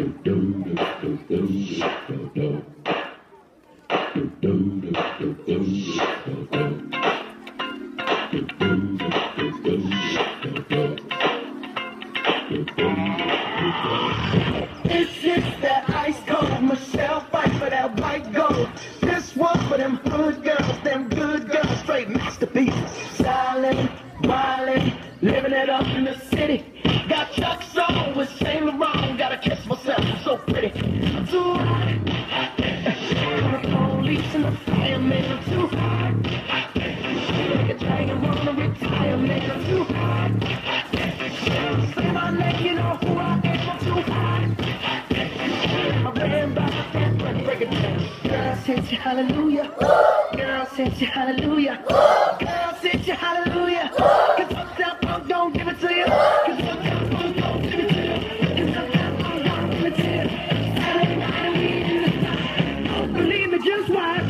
It's just that ice cold Michelle fight for that white gold. This one for them hood girls, them good girls, straight masterpieces. Stylin', wildin', living it up in the city. Got Chuck's on with Saint Laurent, gotta kiss myself, I'm so pretty. I'm too hot. The police and the firemen, I'm too hot. Like a dragon, wanna retire, man, I'm too hot. Say my name, you know who I am, I'm too hot. I ran by my friend, let's break it down. Girl, sent you hallelujah. Girl, sent you hallelujah. Girl, sent you hallelujah. Cause uptown funk don't give it to you. Cause uptown funk don't give it to you. Cause uptown funk don't give it to you. Saturday night and we in the night. Don't believe me, just watch.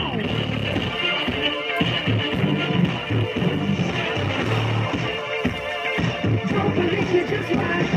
Don't believe me, just watch.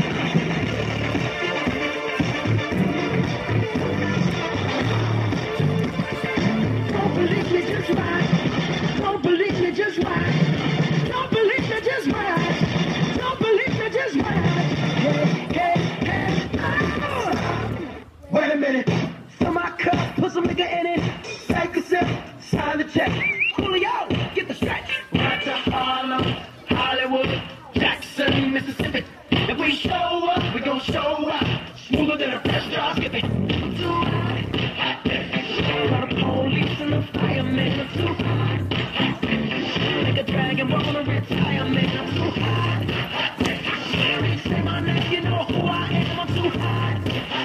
Don't believe me, just watch. Don't believe me, just watch. Don't believe me, just watch. Don't believe me, just watch. Hey, hey, hey. Wait a minute. Fill my cup, put some nigga in it. Take a sip, sign the check. Julio, get the stretch. Right to Harlem, Hollywood, Jackson, Mississippi. If we show up, we gon' show up. Smoother than a fresh drop. Get the too hot. Got the police and the firemen, I'm too hot. Like a dragon, wanna retire, man, I'm too hot. Say my name, you know who I am, I'm too hot.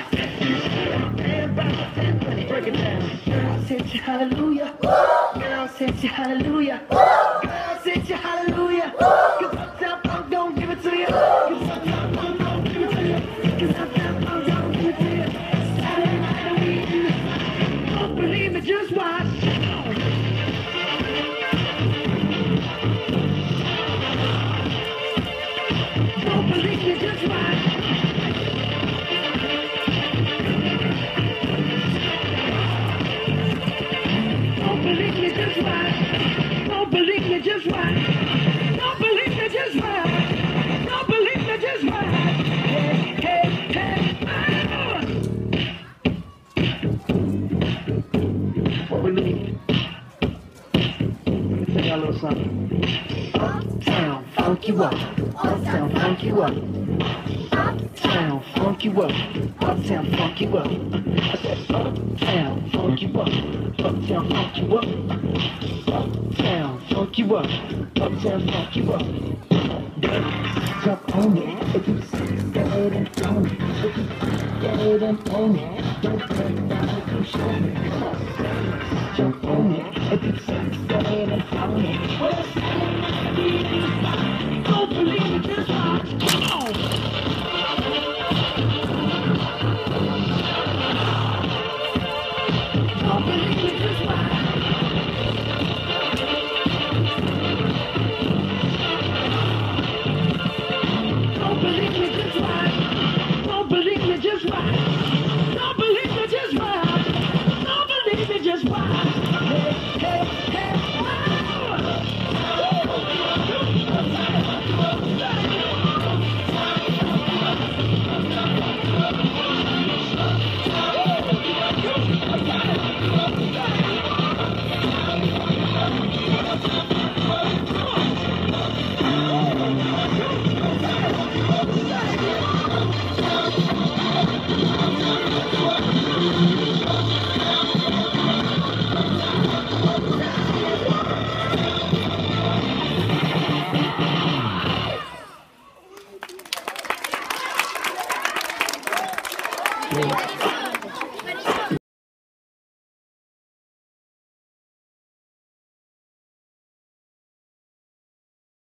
Break it down. Girl, sent you hallelujah. Girl, sent you hallelujah. Girl, sent you hallelujah. Cause uptown funk don't give it to you. Cause uptown funk don't give it to you. Cause uptown funk don't give it to you. Saturday night and we in the night. Don't believe me, just watch. Don't believe me, just watch. Don't believe me, just watch. Don't believe me, just watch. Don't believe me, just watch. Don't believe me, just watch. Hey, hey, hey, what we need? Let me tell y'all a little something. Uptown, funk you up. Uptown, funk you up. Uptown, funk you up. Uptown, funk you up. I said uptown, funk you up. Uptown, funk you up. Uptown, funk you up. Uptown, funk you up. Jump on it if you get it and own it. If you get it and own it, don't turn down if you show me. Jump on it if you get it and own it. Don't believe me, just watch. Come on. Don't believe me, just watch. Don't believe me, just watch. Don't believe me, just watch. Don't believe me, just watch. Don't believe me, just watch. Hey, hey, hey, Thank you.